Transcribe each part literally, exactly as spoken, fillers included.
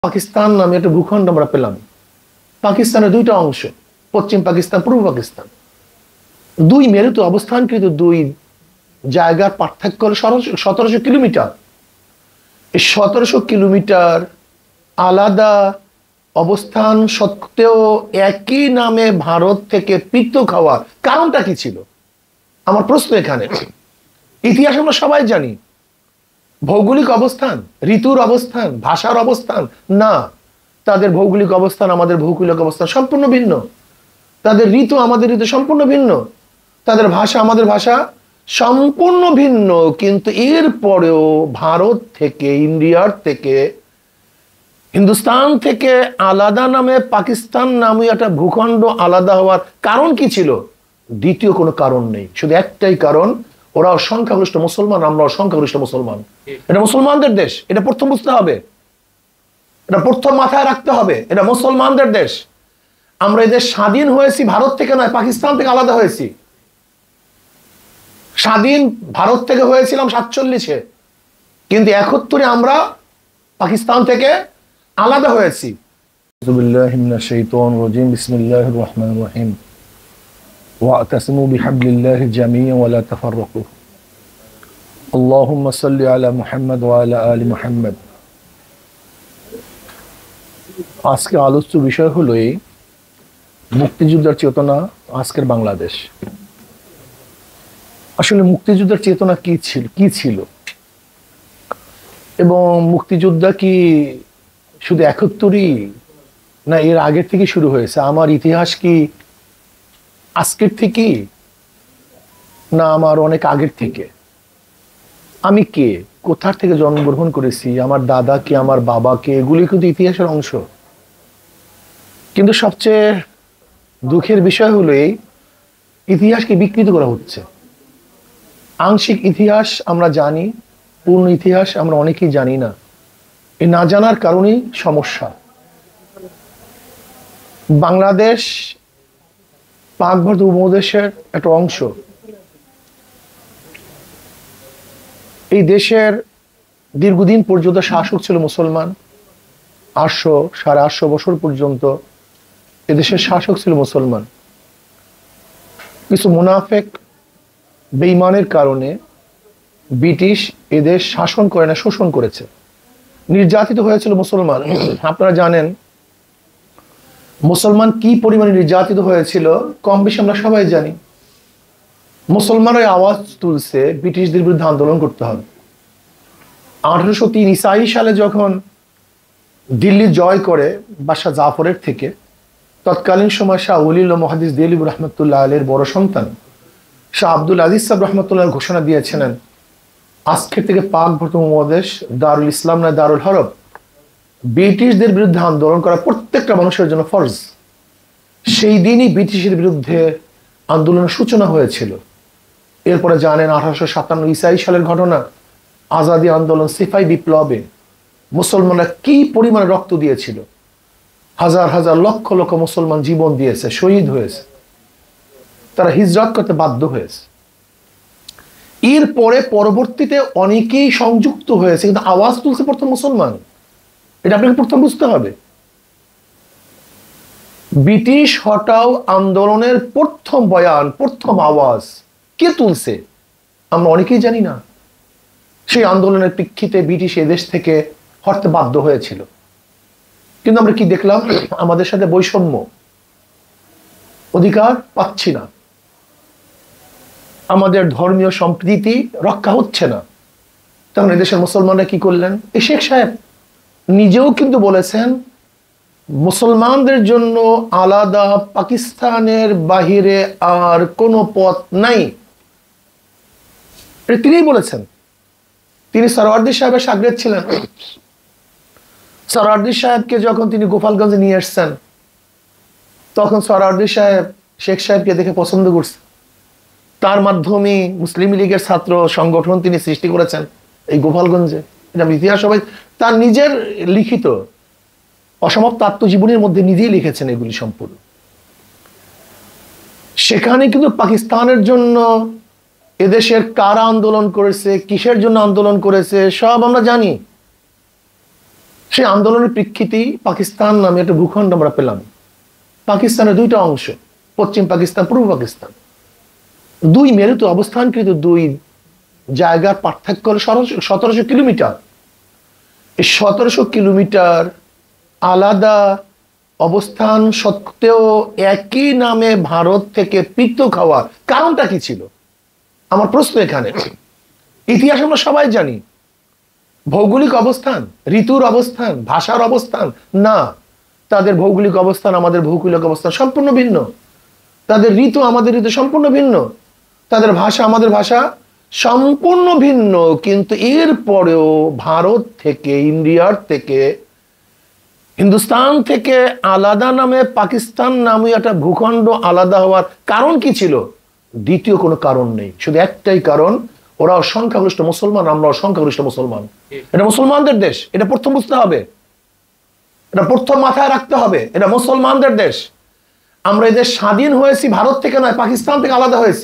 পাকিস্তান নামে একটা ভূখণ্ড আমরা পেলাম। পাকিস্তানের দুইটা অংশ, পশ্চিম পাকিস্তান, পূর্ব পাকিস্তান, দুই মেরুতে অবস্থানকৃত দুই জায়গার পার্থক্য হল সতেরোশো কিলোমিটার। এই সতেরোশো কিলোমিটার আলাদা অবস্থান সত্ত্বেও একই নামে ভারত থেকে পৃথক হওয়ার কারণটা কি ছিল? আমার প্রশ্ন এখানে। ইতিহাস আমরা সবাই জানি, ভৌগোলিক অবস্থান, ঋতুর অবস্থান, ভাষার অবস্থান না। তাদের ভৌগোলিক অবস্থান আমাদের ভৌগোলিক অবস্থান সম্পূর্ণ ভিন্ন, তাদের ঋতু আমাদের ঋতু সম্পূর্ণ ভিন্ন, তাদের ভাষা আমাদের ভাষা সম্পূর্ণ ভিন্ন। কিন্তু এরপরেও ভারত থেকে, ইন্ডিয়ার থেকে, হিন্দুস্তান থেকে আলাদা নামে পাকিস্তান নামে একটা ভূখণ্ড আলাদা হওয়ার কারণ কি ছিল? দ্বিতীয় কোনো কারণ নেই, শুধু একটাই কারণ, ওরা সংখ্যাগরিষ্ঠ মুসলমান, আমরা সংখ্যাগরিষ্ঠ মুসলমান। এটা মুসলমানদের দেশ, এটা প্রথম বুঝতে হবে, এটা প্রথম মাথায় রাখতে হবে। এটা মুসলমানদের দেশ। আমরা এই দেশ স্বাধীন হয়েছি ভারত থেকে নয়, পাকিস্তান থেকে আলাদা হয়েছি। স্বাধীন ভারত থেকে হয়েছিলাম সাতচল্লিশে, কিন্তু একাত্তরে আমরা পাকিস্তান থেকে আলাদা হয়েছি। বিসমিল্লাহির রহমানির রহিম। ওয়াতাসিমু বিহাবলিল্লাহি জামিআন ওয়া লা তাফাররাকু। আল্লাহুম্মা সাল্লি আলা মুহাম্মাদ ওয়া আলা আলি মুহাম্মাদ। আজকে আলোচ্য বিষয় হলো এই মুক্তিযুদ্ধের চেতনা, আজকের বাংলাদেশ। আসলে মুক্তিযুদ্ধের চেতনা কি ছিল কি ছিল এবং মুক্তিযুদ্ধ কি শুধু একাত্তরই না এর আগের থেকে শুরু হয়েছে? আমার ইতিহাস কি আজকের থেকে না আমার অনেক আগের থেকে? আমি কে, কোথা থেকে জন্মগ্রহণ করেছি, আমার দাদা কে, আমার বাবা কে, এগুলি কিন্তু ইতিহাসের অংশ। কিন্তু সবচেয়ে দুঃখের বিষয় হলো এই ইতিহাসকে বিকৃত করা হচ্ছে। আংশিক ইতিহাস আমরা জানি, পূর্ণ ইতিহাস আমরা অনেকেই জানি না। এই না জানার কারণেই সমস্যা। বাংলাদেশ পাক ভারত উপমহাদেশের একটা অংশ। এই দেশের দীর্ঘদিন পর্যন্ত শাসক ছিল মুসলমান। আটশো সাড়ে আটশো বছর পর্যন্ত এদেশের শাসক ছিল মুসলমান। কিছু মুনাফেক বেঈমানের কারণে ব্রিটিশ এদেশ শাসন করে না, শোষণ করেছে, নির্যাতিত হয়েছিল মুসলমান। আপনারা জানেন মুসলমান কি পরিমাণে নির্যাতিত হয়েছিল, কম বেশি আমরা সবাই জানি। মুসলমানরা আওয়াজ তুলছে ব্রিটিশদের বিরুদ্ধে আন্দোলন করতে হবে। আঠারোশো তিন ইসাই সালে যখন দিল্লি জয় করে বাদশাহ জাফরের থেকে, তৎকালীন সময় শাহ ওলিউল্লাহ মুহাদ্দিস দেহলভী রহমতুল্লাহ আলাইহির বড় সন্তান শাহ আব্দুল আজিজ সাহেব রহমতুল্লাহ ঘোষণা দিয়েছিলেন, আজকে থেকে পাক ভারত উপমহাদেশ দারুল ইসলাম নয় দারুল হরব। ব্রিটিশদের বিরুদ্ধে আন্দোলন করা প্রত্যেকটা মানুষের জন্য ফরজ। সেই দিনই ব্রিটিশের বিরুদ্ধে আন্দোলনের সূচনা হয়েছিল। এরপরে জানেন আঠারোশো সাতান্ন ইসাই সালের ঘটনা, আজাদি আন্দোলন, সিপাহী বিপ্লবে মুসলমানরা কি পরিমাণে রক্ত দিয়েছিল। হাজার হাজার লক্ষ লক্ষ মুসলমান জীবন দিয়েছে, শহীদ হয়েছে, তারা হিজরত করতে বাধ্য হয়েছে। এরপরে পরবর্তীতে অনেকেই সংযুক্ত হয়েছে, কিন্তু আওয়াজ তুলছে প্রথম মুসলমান। এটা আপনাকে প্রথম বুঝতে হবে। ব্রিটিশ হটাও আন্দোলনের প্রথম বয়ান, প্রথম আওয়াজ কে তুলছে আমরা অনেকেই জানি না। সেই আন্দোলনের প্রেক্ষিতে ব্রিটিশ এদেশ থেকে হটতে বাধ্য হয়েছিল। কিন্তু আমরা কি দেখলাম? আমাদের সাথে বৈষম্য, অধিকার পাচ্ছি না, আমাদের ধর্মীয় সম্প্রীতি রক্ষা হচ্ছে না। তখন এদেশের মুসলমানরা কি করলেন? এই শেখ সাহেব নিজেও কিন্তু বলেছেন মুসলমানদের জন্য আলাদা পাকিস্তানের বাহিরে আর কোনো পথ নাই। তিনিই বলেছেন। তিনি সরওয়ার্দী সাহেবের শাগরেদ ছিলেন। সরওয়ার্দী সাহেবকে যখন তিনি গোপালগঞ্জে নিয়ে এসছেন, তখন সরওয়ার্দী সাহেব শেখ সাহেবকে দেখে পছন্দ করছে। তার মাধ্যমে মুসলিম লীগের ছাত্র সংগঠন তিনি সৃষ্টি করেছেন এই গোপালগঞ্জে। এটা ইতিহাস সবাই, তার নিজের লিখিত অসমাপ্ত আত্মজীবনীর মধ্যে নিজেই লিখেছেন এগুলি সম্পূর্ণ। সেখানে কিন্তু পাকিস্তানের জন্য এদেশের কারা আন্দোলন করেছে, কিসের জন্য আন্দোলন করেছে সব আমরা জানি। সেই আন্দোলনের প্রেক্ষিতেই পাকিস্তান নামে একটা ভূখণ্ড আমরা পেলাম। পাকিস্তানের দুইটা অংশ, পশ্চিম পাকিস্তান, পূর্ব পাকিস্তান। দুই মেরুতে অবস্থানকৃত দুই জায়গার পার্থক্য হল সতেরোশো কিলোমিটার। এই সতেরোশো কিলোমিটার আলাদা অবস্থান সত্ত্বেও একই নামে ভারত থেকে পৃথক হওয়ার কারণটা কি ছিল? আমার প্রশ্ন এখানে। ইতিহাস আমরা সবাই জানি, ভৌগোলিক অবস্থান, ঋতুর অবস্থান, ভাষার অবস্থান না। তাদের ভৌগোলিক অবস্থান আমাদের ভৌগোলিক অবস্থান সম্পূর্ণ ভিন্ন, তাদের ঋতু আমাদের ঋতু সম্পূর্ণ ভিন্ন, তাদের ভাষা আমাদের ভাষা সম্পূর্ণ ভিন্ন। কিন্তু এরপরেও ভারত থেকে, ইন্ডিয়ার থেকে, হিন্দুস্তান থেকে আলাদা নামে পাকিস্তান নামে একটা ভূখণ্ড আলাদা হওয়ার কারণ কি ছিল? দ্বিতীয় কোনো কারণ নেই, শুধু একটাই কারণ, ওরা সংখ্যাগরিষ্ঠ মুসলমান, আমরা সংখ্যাগরিষ্ঠ মুসলমান। এটা মুসলমানদের দেশ, এটা প্রথম বুঝতে হবে, এটা প্রথম মাথায় রাখতে হবে। এটা মুসলমানদের দেশ। আমরা এদের স্বাধীন হয়েছি ভারত থেকে নয়, পাকিস্তান থেকে আলাদা হয়েছি।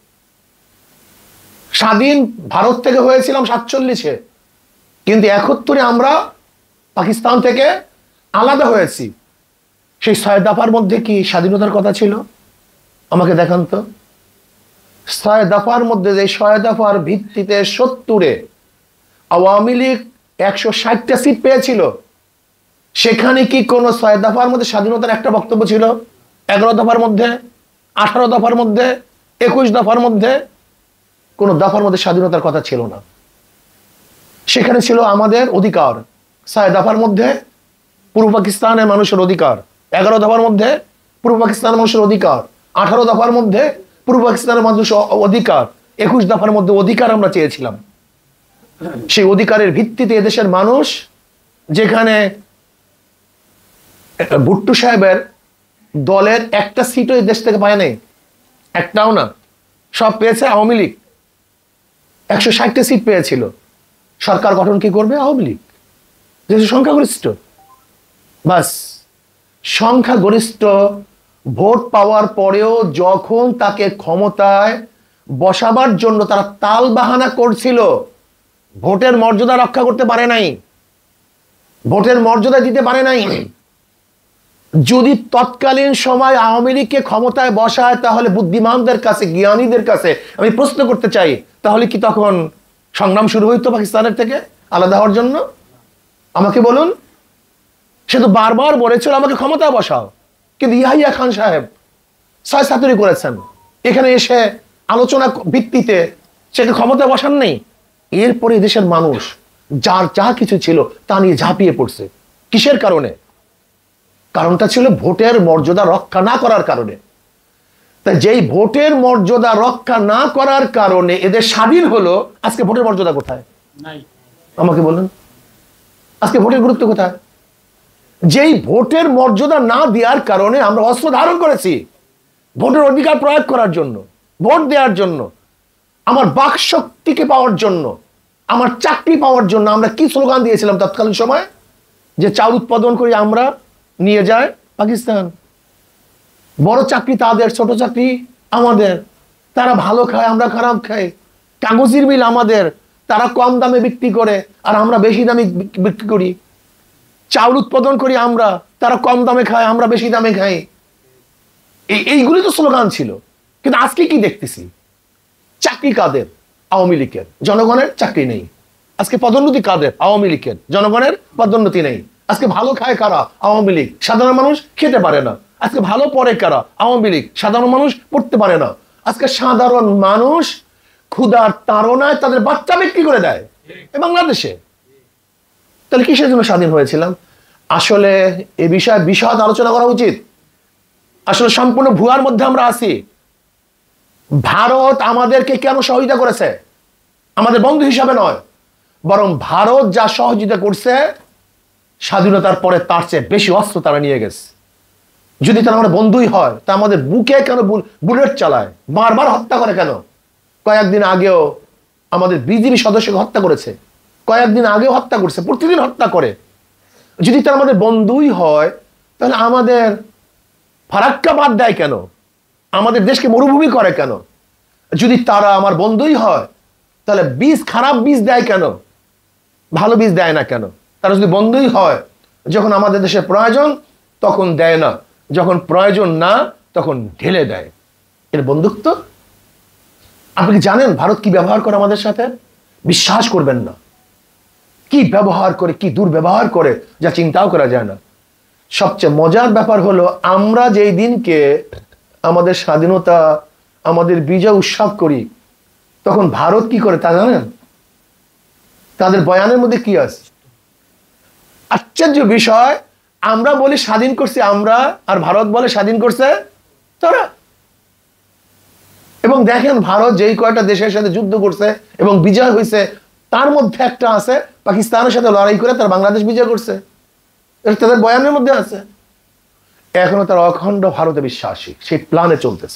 স্বাধীন ভারত থেকে হয়েছিলাম সাতচল্লিশে, কিন্তু একাত্তরে আমরা পাকিস্তান থেকে আলাদা হয়েছি। সেই ছয় দফার মধ্যে কি স্বাধীনতার কথা ছিল? আমাকে দেখান তো। ছয় দফার মধ্যে যে ছয় দফার ভিত্তিতে সত্তরে আওয়ামী লীগ একশো ষাটটা সিট পেয়েছিল, সেখানে কি কোন ছয় দফার মধ্যে স্বাধীনতার একটা বক্তব্য ছিল? এগারো দফার মধ্যে, আঠারো দফার মধ্যে, একুশ দফার মধ্যে কোন দফার মধ্যে স্বাধীনতার কথা ছিল না। সেখানে ছিল আমাদের অধিকার। ছয় দফার মধ্যে পূর্ব পাকিস্তানের মানুষের অধিকার, এগারো দফার মধ্যে পূর্ব পাকিস্তানের মানুষের অধিকার, আঠারো দফার মধ্যে পূর্ব পাকিস্তানের মানুষের অধিকার, একুশ দফার মধ্যে অধিকার আমরা চেয়েছিলাম। সেই অধিকারের ভিত্তিতে এদেশের মানুষ, যেখানে ভুট্টো সাহেবের দলের একটা সিটও এই দেশ থেকে পায় নাই, একটাও না, সব পেয়েছে আওয়ামী লীগ। একশো ষাটটা সিট পেয়েছিল। সরকার গঠন কি করবে? আওয়ামী লীগ, যেহেতু সংখ্যাগরিষ্ঠ। বাস, সংখ্যাগরিষ্ঠ ভোট পাওয়ার পরেও যখন তাকে ক্ষমতায় বসাবার জন্য তারা তাল বাহানা করছিল, ভোটের মর্যাদা রক্ষা করতে পারে নাই, ভোটের মর্যাদা দিতে পারে নাই। যদি তৎকালীন সময় আওয়ামী লীগকে ক্ষমতায় বসায়, তাহলে বুদ্ধিমানদের কাছে, জ্ঞানীদের কাছে আমি প্রশ্ন করতে চাই, তাহলে কি তখন সংগ্রাম শুরু হইতো পাকিস্তানের থেকে আলাদা হওয়ার জন্য? আমাকে বলুন। সে তো বারবার বলেছিল আমাকে ক্ষমতায় বসাও, কিন্তু ইয়াহিয়া খান সাহেব ছয় সাতুরি করেছেন, এখানে এসে আলোচনা ভিত্তিতে সেটা ক্ষমতায় বসান নেই। এরপরে দেশের মানুষ যার যা কিছু ছিল তা নিয়ে ঝাঁপিয়ে পড়ছে। কিসের কারণে? কারণটা ছিল ভোটের মর্যাদা রক্ষা না করার কারণে। তাই যেই ভোটের মর্যাদা রক্ষা না করার কারণে এদের স্বাধীন হলো, আজকে ভোটের মর্যাদা কোথায়? আমাকে বলুন, আজকে ভোটের গুরুত্ব কোথায়? যেই ভোটের মর্যাদা না দেওয়ার কারণে আমরা অস্ত্র ধারণ করেছি ভোটের অধিকার প্রয়োগ করার জন্য, ভোট দেওয়ার জন্য, আমার বাক শক্তিকে পাওয়ার জন্য, আমার চাকরি পাওয়ার জন্য। আমরা কি স্লোগান দিয়েছিলাম তৎকালীন সময়? যে চাউল উৎপাদন করি আমরা, নিয়ে যায় পাকিস্তান। বড় চাকরি তাদের, ছোট চাকরি আমাদের। তারা ভালো খায়, আমরা খারাপ খাই। কাগজের মিল আমাদের, তারা কম দামে বিক্রি করে আর আমরা বেশি দামে বিক্রি করি। চাউল উৎপাদন করি আমরা, তারা কম দামে খায়, আমরা বেশি দামে খাই। এইগুলি তো স্লোগান ছিল। কিন্তু আজকে কি দেখতেছি? চাকরি কাদের? আওয়ামী লীগের। জনগণের চাকরি নেই। আজকে পদোন্নতি কাদের? আওয়ামী লীগের। জনগণের পদোন্নতি নেই। আজকে ভালো খায় কারা? আওয়ামী লীগ। সাধারণ মানুষ খেতে পারে না। আজকে ভালো পড়ে কারা? আওয়ামী লীগ। সাধারণ মানুষ পড়তে পারে না। আজকে সাধারণ মানুষ ক্ষুধার তাড়নায় তাদের বাচ্চা বিক্রি করে দেয় বাংলাদেশে। তাহলে কিসের জন্য স্বাধীন হয়েছিলাম? আসলে এ বিষয়ে বিশদ আলোচনা করা উচিত। আসলে সম্পূর্ণ ভুয়ার মধ্যে আমরা আছি। ভারত আমাদেরকে কেন সহযোগিতা করেছে? আমাদের বন্ধু হিসাবে নয়, বরং ভারত যা সহযোগিতা করছে স্বাধীনতার পরে তার চেয়ে বেশি অস্ত্র তারা নিয়ে গেছে। যদি তারা আমাদের বন্ধুই হয়, তা আমাদের বুকে কেন বুলেট চালায়, বারবার হত্যা করে কেন? কয়েকদিন আগেও আমাদের বিজিবি সদস্যকে হত্যা করেছে, কয়েকদিন আগেও হত্যা করছে, প্রতিদিন হত্যা করে। যদি তারা আমাদের বন্ধুই হয়, তাহলে আমাদের ফারাক্কা বাদ দেয় কেন? আমাদের দেশকে মরুভূমি করে কেন? যদি তারা আমার বন্ধুই হয়, তাহলে বীজ, খারাপ বীজ দেয় কেন? ভালো বীজ দেয় না কেন? তারা যদি বন্ধুই হয়, যখন আমাদের দেশে প্রয়োজন তখন দেয় না, যখন প্রয়োজন না তখন ঢেলে দেয়। এর বন্ধুত্ব। আপনি কি জানেন ভারত কি ব্যবহার করে আমাদের সাথে? বিশ্বাস করবেন না, কি ব্যবহার করে, কি দুর্ব্যবহার করে, যা চিন্তাও করা যায় না। সবচেয়ে মজার ব্যাপার হলো, আমরা যেই দিনকে আমাদের স্বাধীনতা, আমাদের বিজয় উৎসব করি, তখন ভারত কি করে তা জানেন? তাদের বয়ানের মধ্যে কি আছে? আশ্চর্য বিষয়, আমরা বলি স্বাধীন করছি আমরা, আর ভারত বলে স্বাধীন করছে তারা। এবং দেখেন ভারত যেই কয়টা দেশের সাথে যুদ্ধ করছে এবং বিজয় হয়েছে, তার মধ্যে একটা আছে পাকিস্তানের সাথে লড়াই করে তার বাংলাদেশ বিজয় করছে, এটা তাদের বয়ানের মধ্যে আছে। এখনো তারা অখণ্ড ভারতে বিশ্বাসী, সেই প্ল্যানে চলতেছে।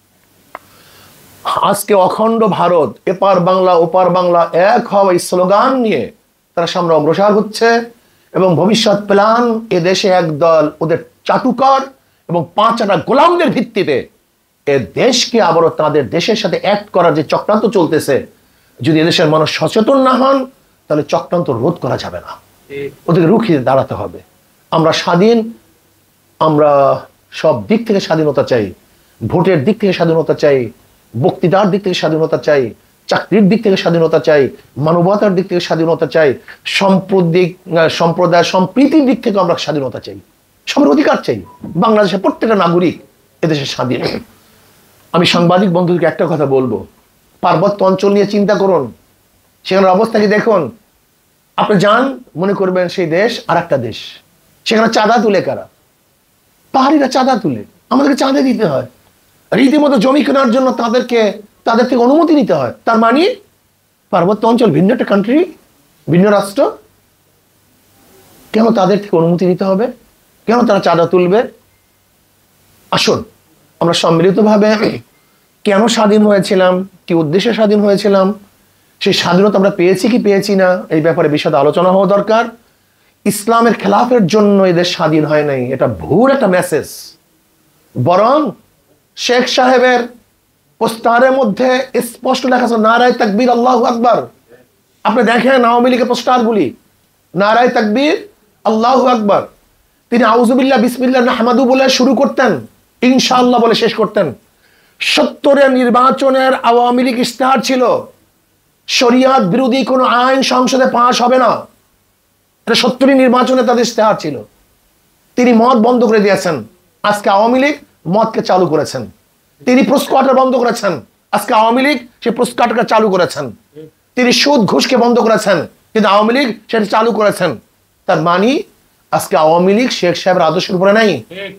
আজকে অখণ্ড ভারত, এপার বাংলা ওপার বাংলা এক হওয়া, এই স্লোগান নিয়ে তারা সামনে অগ্রসর হচ্ছে। এবং ভবিষ্যৎ প্ল্যান, এ দেশে একদল ওদের চাটুকর এবং পাঁচটা গোলামদের ভিত্তিতে এ দেশকে আবারও তাদের দেশের সাথে এক করার যে চক্রান্ত চলতেছে, যদি এদেশের মানুষ সচেতন না হন তাহলে চক্রান্ত রোধ করা যাবে না, ওদেরকে রুখিয়ে দাঁড়াতে হবে। আমরা স্বাধীন, আমরা সব দিক থেকে স্বাধীনতা চাই, ভোটের দিক থেকে স্বাধীনতা চাই, বক্তৃতার দিক থেকে স্বাধীনতা চাই, চাকরির দিক থেকে স্বাধীনতা চাই, মানবতার দিক থেকে স্বাধীনতা চাই, সম্প্রদিক সম্প্রদায় সম্প্রীতির দিক থেকে আমরা স্বাধীনতা চাই, সবার অধিকার চাই। বাংলাদেশের প্রত্যেকটা নাগরিক এদেশের স্বাধীন। আমি সাংবাদিক বন্ধুদেরকে একটা কথা বলবো, পার্বত্য অঞ্চল নিয়ে চিন্তা করুন, সেখানের অবস্থা কি দেখুন। আপনি যান, মনে করবেন সেই দেশ আর একটা দেশ। সেখানে চাঁদা তুলে কারা? পাহাড়িরা চাঁদা তুলে, আমাদেরকে চাঁদা দিতে হয়। রীতিমতো জমি কেনার জন্য তাদেরকে তাদের থেকে অনুমতি নিতে হয়। তার মানে পার্বত্য অঞ্চল ভিন্ন একটা কান্ট্রি, ভিন্ন রাষ্ট্র, কেন তাদের থেকে অনুমতি নিতে হবে? কেন তারা চাঁদা তুলবে? আসুন আমরা সম্মিলিতভাবে কেন স্বাধীন হয়েছিলাম, কি উদ্দেশ্যে স্বাধীন হয়েছিলাম, সেই স্বাধীনতা আমরা পেয়েছি কি পেয়েছি না, এই ব্যাপারে বিশদ আলোচনা হওয়া দরকার। ইসলামের খেলাফের জন্য এদের স্বাধীন হয় নাই, এটা ভুল একটা মেসেজ। বরং শেখ সাহেবের পোস্টারের মধ্যে স্পষ্ট লেখা আছে নারায়ে তাকবীর আল্লাহু আকবার। আপনি দেখেন আওয়ামী লীগের পোস্টারগুলি, নারায়ে তাকবীর আল্লাহু আকবার। তিনি আউযুবিল্লাহ বিসমিল্লাহ নাহমাদু বলে শুরু করতেন, ইনশাআল্লাহ বলে শেষ করতেন। সত্তরের নির্বাচনের আওয়ামী লীগ ইশতেহার ছিল, শরিয়াত বিরোধী কোনো আইন সংসদে পাস হবে না, এটা সত্তরের নির্বাচনে তাদের ইশতেহার ছিল। তিনি মদ বন্ধ করে দিয়েছেন, আজকে আওয়ামী লীগ মদকে চালু করেছেন। তিনি প্রস্কোয়াটার বন্ধ করেছেন, আজকে আওয়ামী লীগ সে প্রস্কোয়াটাকে চালু করেছেন। তিনি সুদ ঘুষকে বন্ধ করেছেন, কিন্তু আওয়ামী লীগ সেটা চালু করেছেন। তার মানে আজকে আওয়ামী লীগ শেখ সাহেবের আদর্শের উপরে নাই,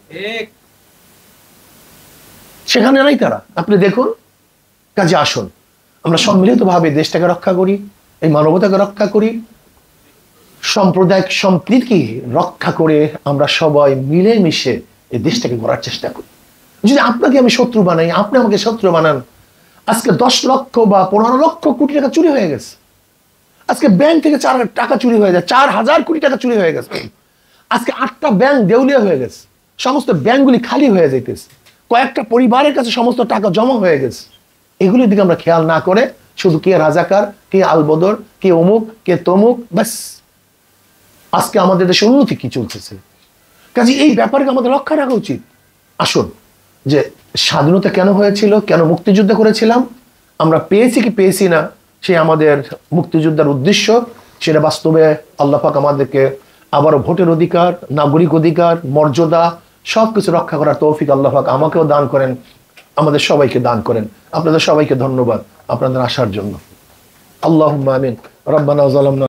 সেখানে নাই তারা। আপনি দেখুন, কাজে আসুন আমরা সম্মিলিতভাবে দেশটাকে রক্ষা করি, এই মানবতাকে রক্ষা করি, সাম্প্রদায়িক সম্প্রীতি রক্ষা করে আমরা সবাই মিলেমিশে এই দেশটাকে গড়ার চেষ্টা করি। যদি আপনাকে আমি শত্রু বানাই, আপনি আমাকে শত্রু বানান, আজকে দশ লক্ষ বা পনেরো লক্ষ কোটি টাকা চুরি হয়ে গেছে। আজকে ব্যাংক থেকে চার টাকা চুরি হয়ে যায়, চার হাজার কোটি টাকা চুরি হয়ে গেছে। আজকে আটটা ব্যাংক দেউলিয়া হয়ে গেছে, সমস্ত ব্যাংকগুলি খালি হয়ে যাইতেছে, কয়েকটা পরিবারের কাছে সমস্ত টাকা জমা হয়ে গেছে। এগুলির দিকে আমরা খেয়াল না করে শুধু কে রাজাকার, কে আলবদর, কে অমুক, কে তমুক, ব্যাস। আজকে আমাদের দেশে উন্নতি কি চলতেছে, কাজে এই ব্যাপারকে আমাদের লক্ষ্য রাখা উচিত। আসুন, যে স্বাধীনতা কেন হয়েছিল, কেন মুক্তিযুদ্ধ করেছিলাম, আমরা পেয়েছি কি পেয়েছি না, সে আমাদের মুক্তিযুদ্ধের উদ্দেশ্য, সেটা বাস্তবে আল্লাহ পাক আমাদেরকে আবারও ভোটের অধিকার, নাগরিক অধিকার, মর্যাদা সবকিছু রক্ষা করার তৌফিক আল্লাহ পাক আমাকেও দান করেন, আমাদের সবাইকে দান করেন। আপনাদের সবাইকে ধন্যবাদ আপনাদের আসার জন্য। আল্লাহুম্মা আমিন। রব্বানা যালামনা